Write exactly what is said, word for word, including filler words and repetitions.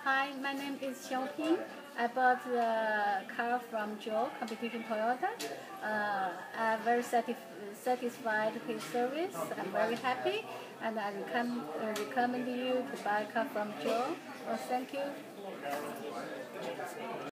Hi, my name is Xiaoping. I bought the car from Joe, competition Toyota. Uh, I'm very satisf satisfied with his service. I'm very happy, and I recommend, uh, recommend you to buy a car from Joe. Well, thank you.